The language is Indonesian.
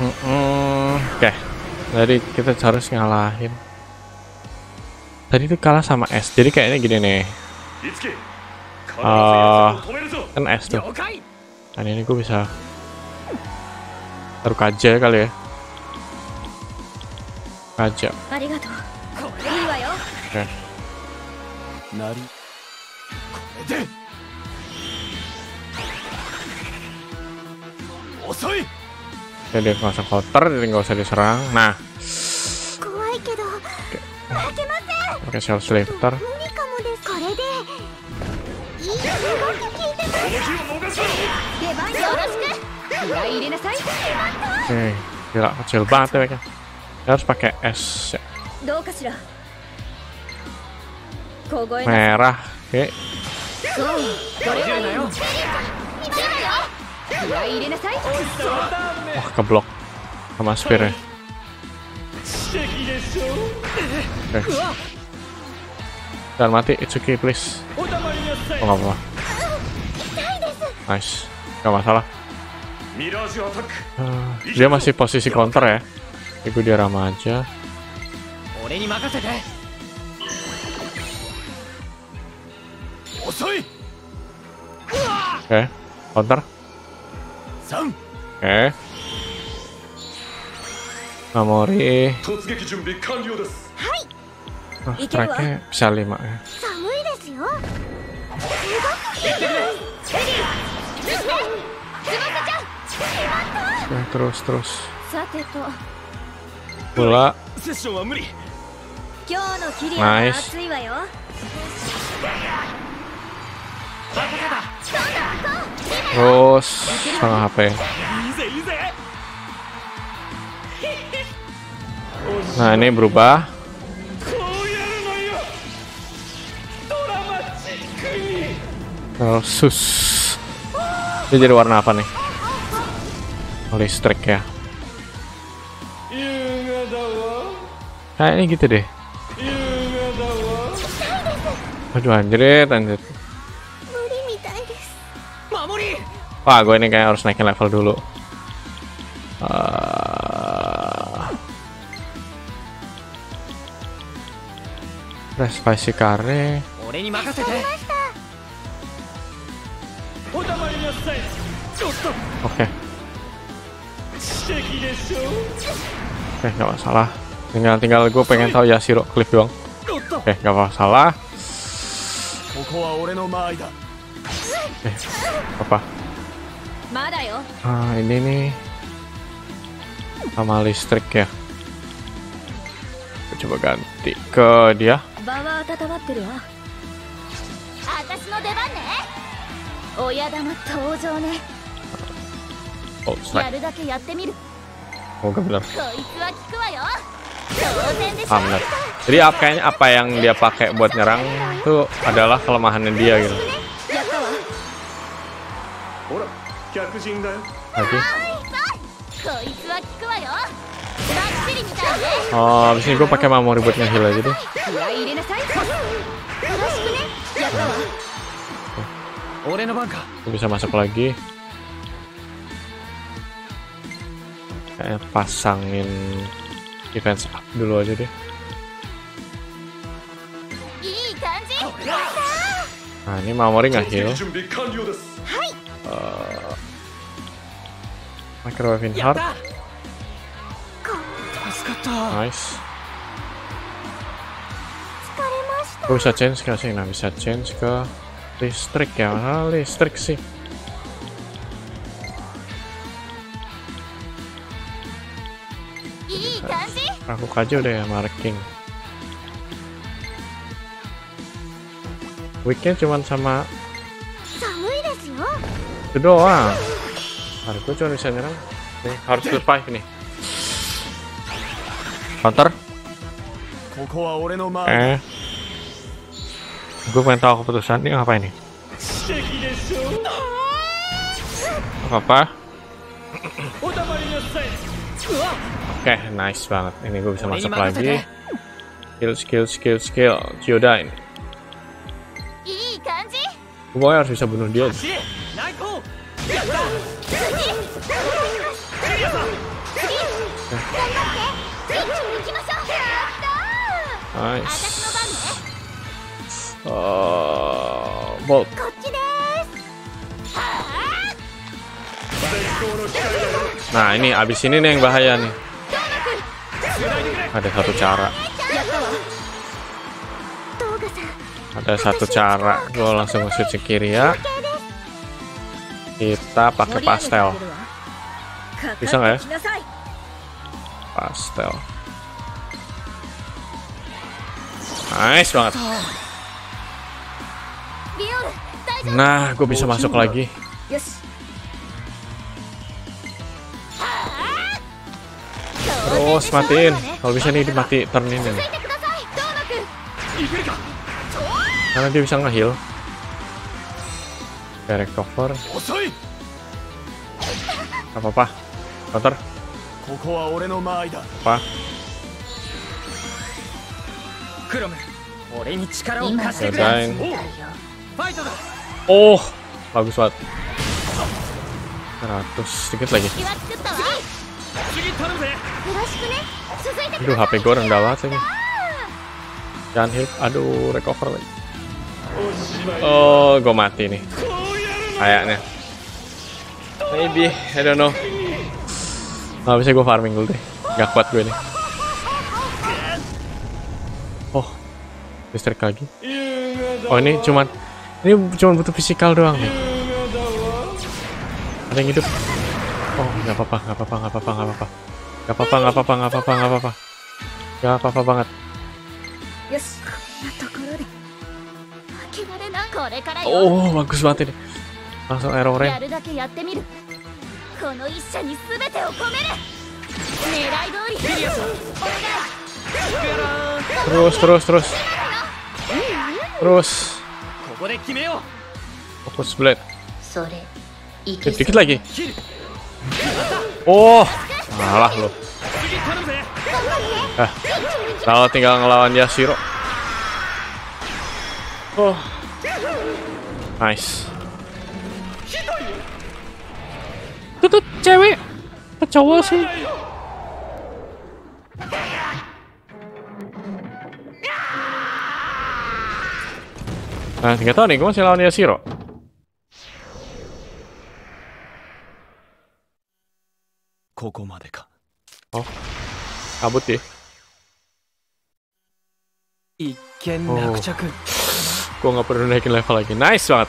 Oke. Jadi kita harus ngalahin. Tadi itu kalah sama S. Jadi kayaknya gini nih. Kan S tuh. Dan ini gue bisa taruh kaja kali ya. Kaja. Oke. Jadi nggak usah counter, jadi nggak usah diserang. Nah, oke, Shell Lifter. Oke, gila kecil banget ya mereka. Harus pakai S ya. Merah, oke. Wah, keblok sama spear-nya. Oke. Dan mati, it's okay please. Oh, nggak apa-apa. Nice, nggak masalah. Dia masih posisi counter ya. Gue dia ramah aja. Oke, counter. Oke. Namori. Oh, strike-nya bisa 5 ya. Oke, terus. Bola. Nice. Terus setengah HP. Nah, ini berubah. Sus. Dia jadi warna apa nih? Listrik ya. Kayaknya gitu deh. Aduh, anjir. Wah, gue ini kayak harus naikin level dulu. Respasi kare. Oke. Oke, nggak masalah. Tinggal gue pengen tahu Yashiro Cliff doang. Oke, nggak masalah. Apa? Ini nih sama listrik ya. Coba ganti ke dia. Oh, strike. Oh, gak benar. Benar. Jadi kayaknya apa yang dia pakai buat nyerang itu adalah kelemahannya dia gitu. Lagi. Oh, abis ini gue pakai Mamori buat nge-heal aja deh. Gue bisa masuk lagi. Kayak pasangin defense up dulu aja deh. Nah, ini Mamori nge-heal. Microwave heart. Nice. Gue bisa change ke sini, nah bisa change ke listrik ya. Nah, listrik sih. Aku aja udah ya marking. Weeknya cuman sama itu doang. Hari gue cuma bisa nyerang. Nih, harus survive nih. Counter. Gue pengen tahu keputusan ini apa ini. Apa? Oke, nice banget. Ini gue bisa masuk lagi. Skill. Geodyne. Gue harus bisa bunuh dia. Nice. Bolt. Nah, ini abis ini nih yang bahaya nih. Ada satu cara. Ada satu cara. Gue langsung shoot ke kiri ya. Kita pakai pastel. Bisa nggak ya? Pastel. Nice banget. Nah, gue bisa masuk lagi. Terus matiin. Kalau bisa nih dimati turn ini nih. Karena dia bisa nge-heal. Oke, recover. Apa-apa. Counter. Apa? Selesai. Oh, bagus banget. 100 sedikit lagi. Aduh, HP gue rendah banget lagi. Jangan heal. Aduh, recover lagi. Oh, gue mati nih. Kayaknya. Maybe, I don't know. Nggak bisa gue farming dulu deh. Gak kuat gue nih. Oh, listrik lagi. Oh, ini cuman butuh fisikal doang nih. Ada yang hidup. Oh, nggak apa-apa banget. Oh, bagus banget ini. Langsung arrow range. Terus. Fokus blade. Dikit lagi. Oh, malah lo. Kalau tinggal ngelawan Yashiro. Oh, nice. Tutup cewek, cowok sih. Nah, nggak tahu nih, gue masih lawan Yashiro. Oh, kabut ya. Oh. Gue nggak perlu naikin level lagi. Nice banget.